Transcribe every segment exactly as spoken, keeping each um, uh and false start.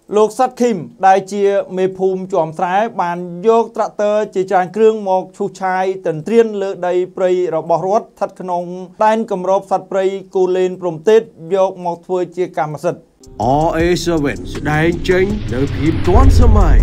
លោកសាត់ឃីមដែលជាមេភូមិជាំស្រែបានយកត្រាក់ទ័រជាច្រើនគ្រឿងមកឈូសឆាយទន្ទ្រានលើដីព្រៃរបស់រដ្ឋស្ថិតក្នុងដែនគម្របសត្វព្រៃគូលែនព្រំទេតយកមកធ្វើជាកម្មសិទ្ធិ R A seven ស្ដែងចេញនៅភាពទាន់សម័យ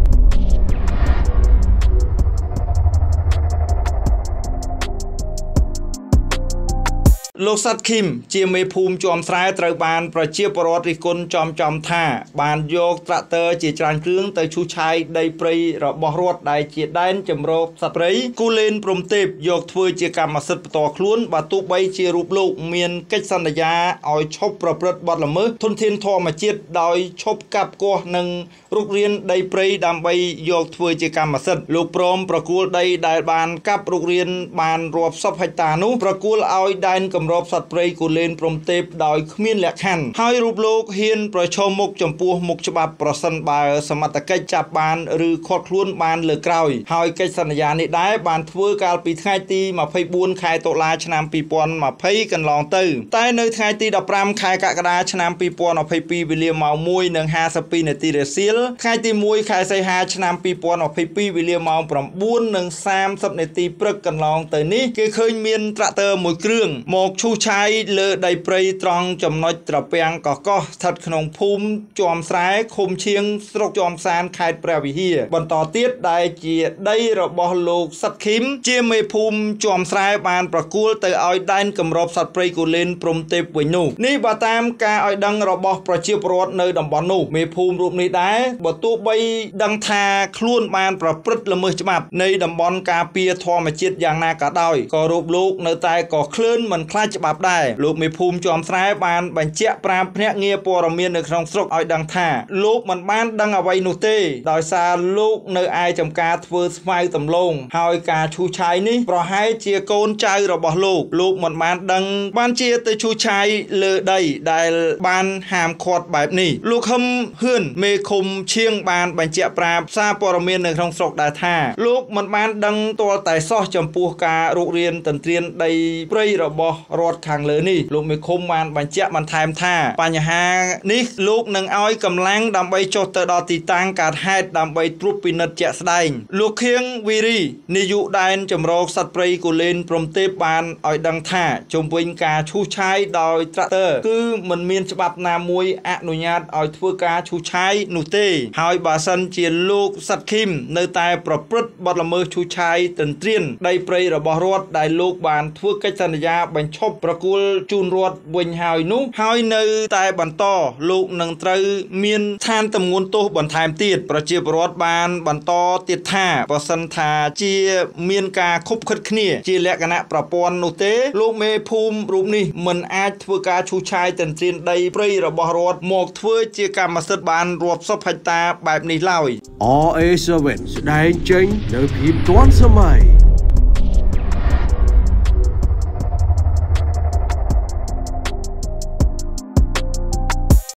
លោកសាត់ឃីមជាមេភូមិជាំស្រែត្រូវបានប្រជាពលរដ្ឋរិះគន់ចំចំថាបានយកត្រាក់ទ័រជាច្រើនគ្រឿងទៅឈូសឆាយដីព្រៃរបស់រដ្ឋដែលជាដែនជំរកសត្វព្រៃគូលែនព្រំទេពយកធ្វើជាកម្មសិទ្ធិផ្ទាល់ខ្លួនបើទោះបីជារូបលោកមានកិច្ចសន្យាឲ្យឈប់ប្រព្រឹត្តបទល្មើសធនធានធម្មជាតិដោយឈប់កាប់គាស់និងរុករានដីព្រៃដើម្បីយកធ្វើជាកម្មសិទ្ធិលោកព្រមប្រគល់ដីដែលបានកាប់រុករានបានរាប់សិបហិកតានោះប្រគល់ឲ្យដែនគម្របសត្វព្រៃគូលែនព្រំទេពដោយគ្មានលក្ខខណ្ឌហើយរូបលោកហ៊ានប្រឈមមុខចំពោះមុខច្បាប់ប្រសិនបើសមត្ថកិច្ចចាប់បានឬឃាត់ខ្លួនបានលើក្រោយហើយកិច្ចសន្យានេះដែរបានធ្វើកាលពីថ្ងៃទីម្ភៃបួនខែតុលាឆ្នាំពីរពាន់ម្ភៃកន្លងទៅតែនៅថ្ងៃទីដប់ប្រាំខែកក្កដាឆ្នាំពីរពាន់ម្ភៃពីរវេលាម៉ោងមួយនិងហាសិបពីរនាទីរសៀលថ្ងៃទីមួយខែសីហាឆ្នាំពីរពាន់ម្ភៃពីរវេលាម៉ោងប្រាំបួននិងសាមសិបនាទីព្រឹកកន្លងទៅនេះគេឃើញមានត្រាក់ទ័រមួយគ្រឿងមកឈូសឆាយលើដីព្រៃត្រង់ចំណុចត្រពាំងកកោះស្ថិតក្នុងភូមិជាំស្រែឃុំឈៀងស្រុកជាំសានខេត្តព្រះវិហារបន្តទៀតដែលជាដីរបស់លោកសាត់ឃីមជាមេភូមិជាំស្រែបានប្រគល់ទៅឲ្យដែនគម្របសត្វព្រៃគូលែនព្រំទេពវិញនោះនេះបើតាមការឲ្យដឹងរបស់ប្រជាពលរដ្ឋនៅតំបន់នោះមេភូមិរូបនេះដែរបើទោះបីដឹងថាខ្លួនបានប្រព្រឹត្តល្មើសច្បាប់នៃតំបន់ការពារធម្មជាតិយ៉ាងណាក៏ដោយក៏រូបលោកនៅតែក៏ឃ្លើនមិនខ្លាចច្បាប់ដែរលោកមេភូមិជាំស្រែបានបញ្ជាក់ប្រាប់ភ្នាក់ងារព័ត៌មាននៅក្នុងស្រុកឲ្យដឹងថាលោកមិនបានដឹងអ្វីនោះទេដោយសារលោកនៅឯចំការធ្វើស្មៅដំឡូងហើយការឈូសឆាយនេះប្រហែលជាកូនចៅរបស់លោកលោកមិនបានដឹងបានជាទៅឈូសឆាយលើដីដែលបានហាមឃាត់បែបនេះលោកខឹមហ៊ឿនមេឃុំឈៀងបានបញ្ជាក់ប្រាប់សារព័ត៌មាននៅក្នុងស្រុកដែរថាលោកមិនបានដឹងទាល់តែសោះចំពោះការរុករានទន្ទ្រានដីព្រៃរបស់រដ្ឋខាងលើនេះលោកមេឃុំបានបញ្ជាក់បន្ថែមថាបញ្ហានេះលោកនឹងឲ្យកម្លាំងដើម្បីចុះទៅដល់ទីតាំងកើតហេតុដើម្បីត្រួតពិនិត្យជាក់ស្ដែងលោកខៀងវីរីនាយកដែនចម្រោកសត្វព្រៃគូលែនព្រំទេពបានឲ្យដឹងថាជុំវិញការឈូសឆាយដោយត្រាក់ទ័រគឺមិនមានច្បាប់ណាមួយអនុញ្ញាតឲ្យធ្វើការឈូសឆាយនោះទេហើយបើសិនជាលោកសាត់ឃីមនៅតែប្រព្រឹត្តបទល្មើសឈូសឆាយទន្ទ្រានដីព្រៃរបស់រដ្ឋដែលលោកបានធ្វើកិច្ចសន្យាបញ្ឈប់ប្រគល់ជូនរដ្ឋវិញហើយនោះហើយនៅតែបន្តលោកនឹងត្រូវមានឋានទម្ងន់ទោសបន្ថែមទៀតប្រជាពលរដ្ឋបានបន្តទៀតថាបើសិនថាជាមានការខុបខិតគ្នាជាលក្ខណៈប្រព័ន្ធនោះទេលោកមេភូមិរូបនេះមិនអាចធ្វើការឈូសឆាយទន្ទ្រានដីព្រៃរបស់រដ្ឋមកធ្វើជាកម្មសិទ្ធិបានរាប់សិបហិកតាបែបនេះឡើយ R A seven ស្ដែងចេញនៅភាពទាន់សម័យ